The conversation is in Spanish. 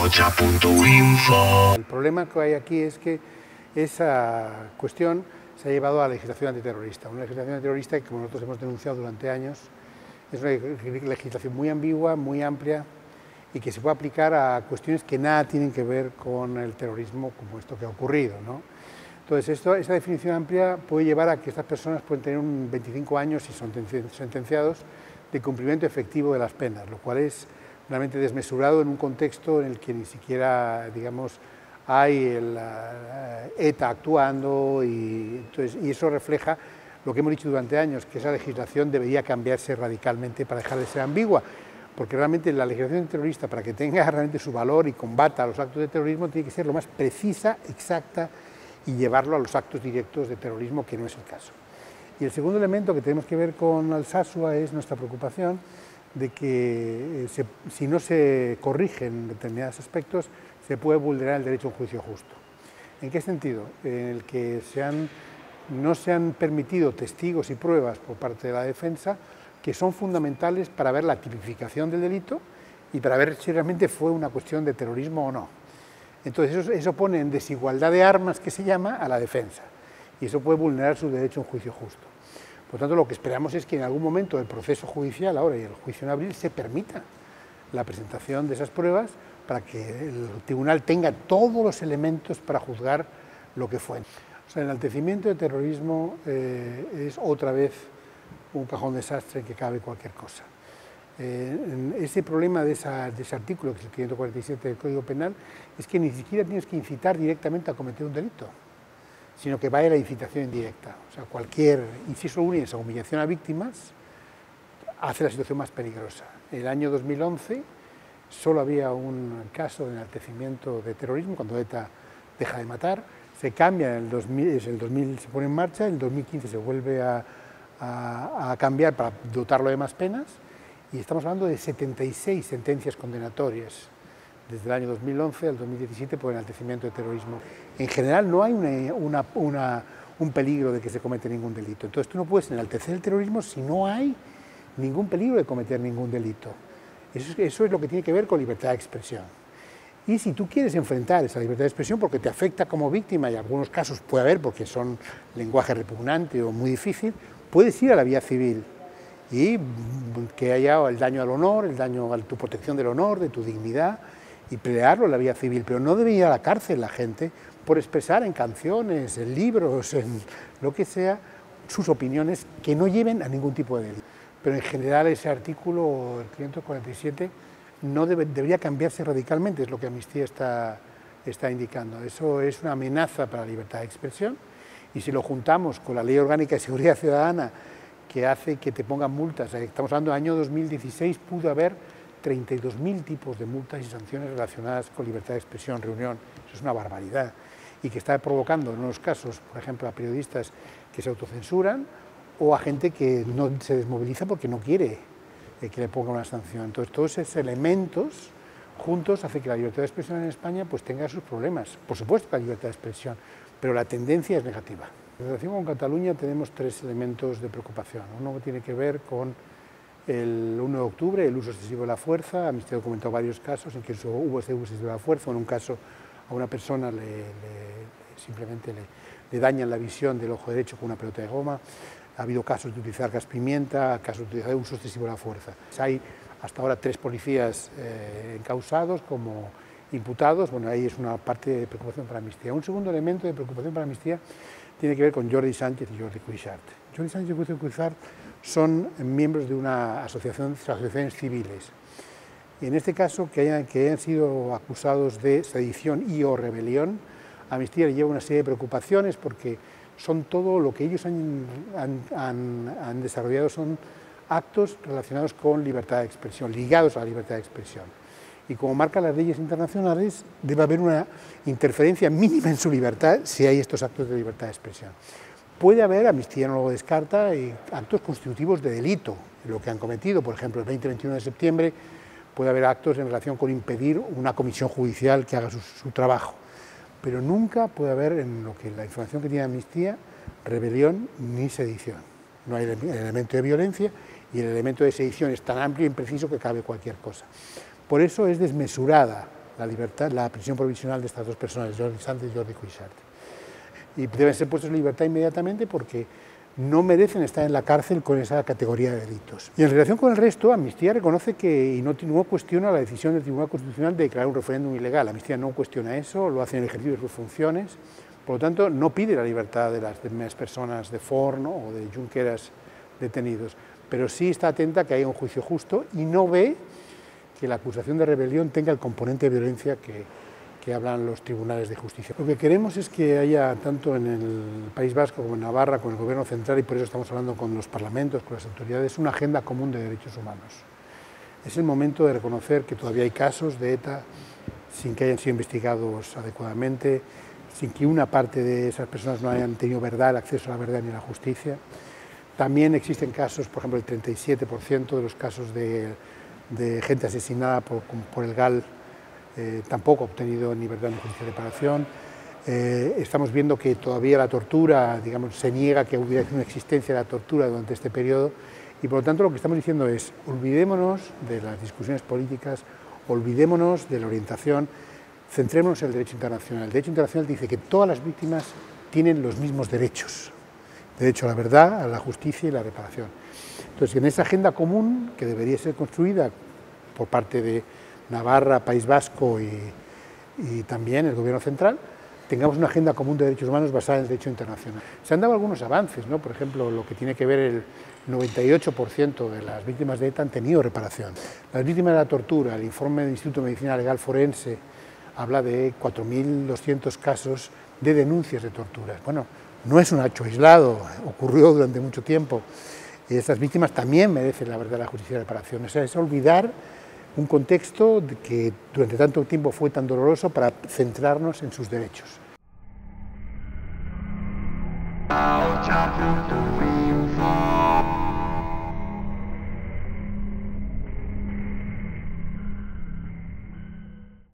Rocha.info. El problema que hay aquí es que esa cuestión se ha llevado a la legislación antiterrorista. Una legislación antiterrorista que, como nosotros hemos denunciado durante años, es una legislación muy ambigua, muy amplia y que se puede aplicar a cuestiones que nada tienen que ver con el terrorismo como esto que ha ocurrido, ¿no? Entonces, esa definición amplia puede llevar a que estas personas pueden tener 25 años, si son sentenciados, de cumplimiento efectivo de las penas, lo cual es realmente desmesurado en un contexto en el que ni siquiera, digamos, hay el ETA actuando y eso refleja lo que hemos dicho durante años, que esa legislación debería cambiarse radicalmente para dejar de ser ambigua, porque realmente la legislación terrorista, para que tenga realmente su valor y combata los actos de terrorismo, tiene que ser lo más precisa, exacta y llevarlo a los actos directos de terrorismo, que no es el caso. Y el segundo elemento que tenemos que ver con Alsasua es nuestra preocupación de que si no se corrigen determinados aspectos, se puede vulnerar el derecho a un juicio justo. ¿En qué sentido? En el que no se han permitido testigos y pruebas por parte de la defensa que son fundamentales para ver la tipificación del delito y para ver si realmente fue una cuestión de terrorismo o no. Entonces eso pone en desigualdad de armas, que se llama, a la defensa, y eso puede vulnerar su derecho a un juicio justo. Por tanto, lo que esperamos es que en algún momento del proceso judicial, ahora y el juicio en abril, se permita la presentación de esas pruebas para que el tribunal tenga todos los elementos para juzgar lo que fue. O sea, el enaltecimiento de terrorismo es otra vez un cajón desastre en que cabe cualquier cosa. Ese problema de ese artículo, que es el 547 del Código Penal, es que ni siquiera tienes que incitar directamente a cometer un delito, sino que vaya la incitación indirecta. O sea, cualquier inciso único, esa humillación a víctimas, hace la situación más peligrosa. En el año 2011 solo había un caso de enaltecimiento de terrorismo, cuando ETA deja de matar, se cambia, en el 2000 se pone en marcha, en el 2015 se vuelve a cambiar para dotarlo de más penas, y estamos hablando de 76 sentencias condenatorias desde el año 2011 al 2017 por enaltecimiento de terrorismo. En general no hay un peligro de que se cometa ningún delito. Entonces tú no puedes enaltecer el terrorismo si no hay ningún peligro de cometer ningún delito. Eso es lo que tiene que ver con libertad de expresión. Y si tú quieres enfrentar esa libertad de expresión porque te afecta como víctima, y en algunos casos puede haber porque son lenguaje repugnante o muy difícil, puedes ir a la vía civil y que haya el daño al honor, el daño a tu protección del honor, de tu dignidad, y pelearlo en la vía civil, pero no debe ir a la cárcel la gente por expresar en canciones, en libros, en lo que sea, sus opiniones que no lleven a ningún tipo de delito. Pero en general ese artículo, el 547, no debería cambiarse radicalmente, es lo que Amnistía está indicando. Eso es una amenaza para la libertad de expresión, y si lo juntamos con la Ley Orgánica de Seguridad Ciudadana, que hace que te pongan multas, estamos hablando del año 2016, pudo haber 32.000 tipos de multas y sanciones relacionadas con libertad de expresión, reunión, eso es una barbaridad, y que está provocando en unos casos, por ejemplo, a periodistas que se autocensuran o a gente que no se desmoviliza porque no quiere que le ponga una sanción. Entonces, todos esos elementos juntos hacen que la libertad de expresión en España pues tenga sus problemas. Por supuesto que la libertad de expresión, pero la tendencia es negativa. En relación con Cataluña tenemos tres elementos de preocupación. Uno tiene que ver con el 1 de octubre, el uso excesivo de la fuerza. Amnistía ha documentado varios casos en que hubo ese uso excesivo de la fuerza. En un caso a una persona simplemente le dañan la visión del ojo derecho con una pelota de goma. Ha habido casos de utilizar gas pimienta, casos de utilizar uso excesivo de la fuerza. Hay hasta ahora 3 policías encausados como imputados. Bueno, ahí es una parte de preocupación para Amnistía. Un segundo elemento de preocupación para Amnistía tiene que ver con Jordi Sánchez y Jordi Cuixart. Jordi Sánchez y Jordi Cuixart son miembros de una asociaciones civiles. Y en este caso, que hayan sido acusados de sedición y o rebelión, Amnistía le lleva una serie de preocupaciones porque son todo lo que ellos han desarrollado, son actos relacionados con libertad de expresión, ligados a la libertad de expresión. Y como marcan las leyes internacionales, debe haber una interferencia mínima en su libertad si hay estos actos de libertad de expresión. Puede haber, Amnistía no lo descarta, actos constitutivos de delito, lo que han cometido, por ejemplo, el 20-21 de septiembre puede haber actos en relación con impedir una comisión judicial que haga su trabajo, pero nunca puede haber, en lo que la información que tiene Amnistía, rebelión ni sedición. No hay el elemento de violencia y el elemento de sedición es tan amplio e impreciso que cabe cualquier cosa. Por eso es desmesurada la libertad, la prisión provisional de estas dos personas, Jordi Sánchez y Jordi Cuixart. Y deben ser puestos en libertad inmediatamente porque no merecen estar en la cárcel con esa categoría de delitos. Y en relación con el resto, Amnistía reconoce que y no cuestiona la decisión del Tribunal Constitucional de declarar un referéndum ilegal. Amnistía no cuestiona eso, lo hace en el ejercicio de sus funciones. Por lo tanto, no pide la libertad de las demás personas de Forn, ¿no?, o de Junqueras detenidos, pero sí está atenta a que haya un juicio justo y no ve que la acusación de rebelión tenga el componente de violencia que hablan los tribunales de justicia. Lo que queremos es que haya, tanto en el País Vasco como en Navarra, con el Gobierno central, y por eso estamos hablando con los parlamentos, con las autoridades, una agenda común de derechos humanos. Es el momento de reconocer que todavía hay casos de ETA sin que hayan sido investigados adecuadamente, sin que una parte de esas personas no hayan tenido verdad, el acceso a la verdad ni a la justicia. También existen casos, por ejemplo, el 37% de los casos de gente asesinada por el GAL tampoco ha obtenido ni verdad ni justicia de reparación. Estamos viendo que todavía la tortura, digamos, se niega que hubiera una existencia de la tortura durante este periodo y por lo tanto lo que estamos diciendo es olvidémonos de las discusiones políticas, olvidémonos de la orientación, centrémonos en el derecho internacional. El derecho internacional dice que todas las víctimas tienen los mismos derechos, derecho a la verdad, a la justicia y la reparación. Entonces, en esa agenda común que debería ser construida por parte de Navarra, País Vasco y también el Gobierno central, tengamos una agenda común de derechos humanos basada en el derecho internacional. Se han dado algunos avances, ¿no? Por ejemplo, lo que tiene que ver el 98% de las víctimas de ETA han tenido reparación. Las víctimas de la tortura, el informe del Instituto de Medicina Legal Forense habla de 4.200 casos de denuncias de torturas. Bueno, no es un hecho aislado, ocurrió durante mucho tiempo. Y estas víctimas también merecen la verdad, la justicia y la reparación. O sea, es olvidar un contexto que durante tanto tiempo fue tan doloroso para centrarnos en sus derechos.